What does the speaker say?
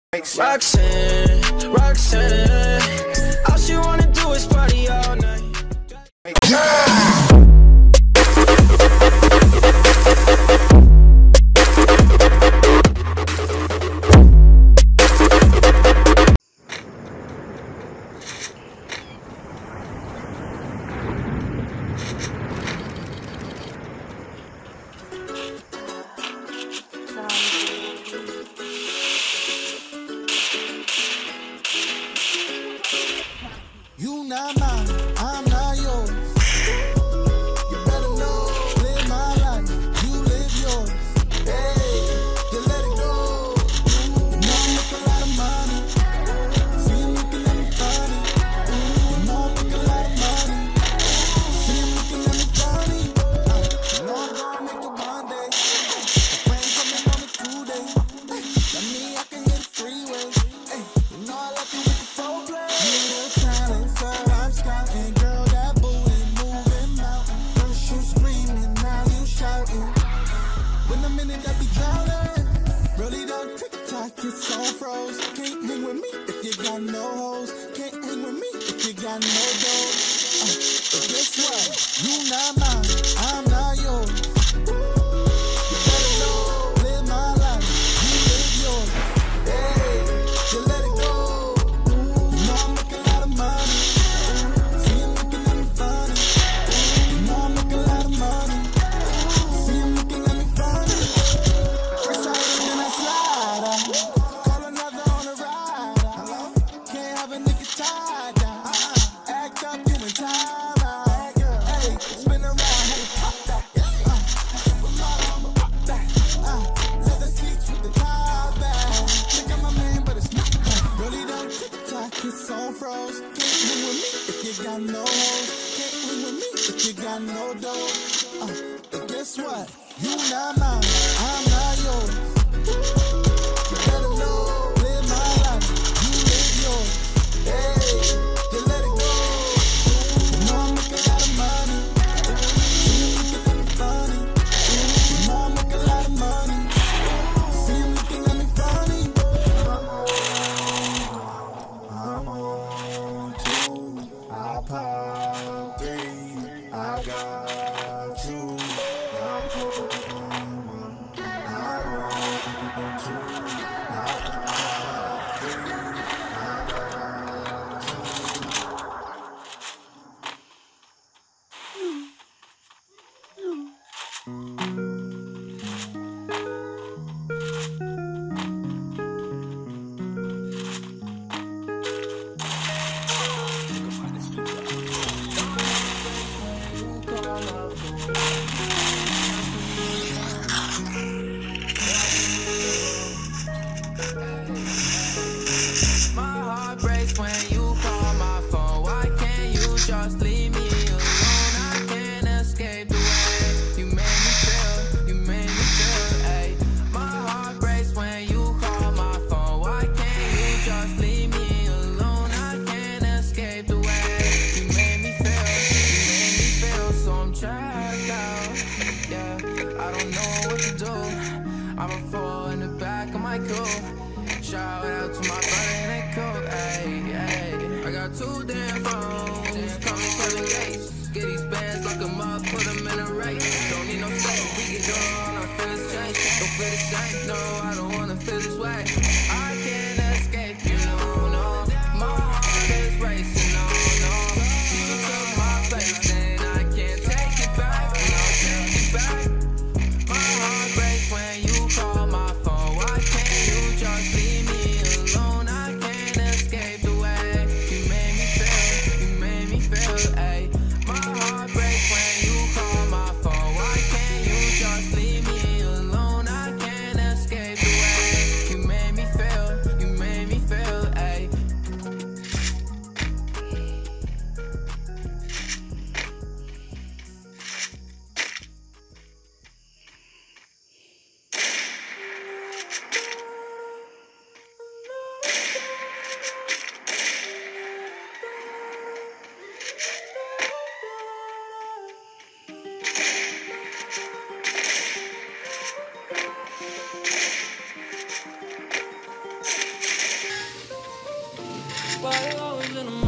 Roxanne, Roxanne, all she wanna do is party all night. You not mine, I'm not yours. You better know, live my life, you live yours. Hey, you let it go. You know I make a lot of money. See him looking at me funny. You know I make a lot of money. See him looking at me funny. You know I'm gonna make it one day. A friend coming on a 2 day. Let me, I can hit the freeway. Hey, you know I like it with the foreplay. So I'm scouting, girl, that booty moving mountain. First you screaming, now you shouting. When I'm in it, I be drowning. Really don't TikTok, it's on froze. Can't hang with me if you got no hoes. Can't hang with me if you got no dough. But guess what? You not mine, I'm not yours. You better know, live my life, you live yours. Hey, you let it go. You know I make a lot of money. It's on froze. Can't hang with me if you got no hoes. Can't hang with me if you got no dough. But guess what? You not mine, I'm not yours. You better know, live my life, you live yours. Hey, you let it go. You know I make a lot of money. See him looking at me funny. You know I make a lot of money. See him looking at me funny. I'm on 2, I pop 3, I got you. I'm on 2, I pop 3, I got My heart breaks when you call my phone. Why can't you just leave me alone? I can't escape the way you made me feel. You made me feel, ayy. My heart breaks when you call my phone. Why can't you just leave me alone? I can't escape the way you made me feel. You made me feel so I'm trapped out. Yeah, I don't know what to do. I'ma fall in the back of my coupe. Shout out to my brother in that coat, ayy, ayy. I got 2 damn phones, coming for the gates. Get these bands, lock them up, put them in a race. Don't need no fake, we can do all our feelings change. Don't feel the same, no, I don't wanna feel this way. I can't escape, you know, no. My heart is racing, no, no. You took my place and I can't take it back, no, take it back. My heart breaks when you call my phone. Why can't you just leave me alone? I can't escape the way you made me feel. You made me feel, ayy. My heart breaks when you call my phone. Why can't you just leave me alone? I can't escape 5 hours in the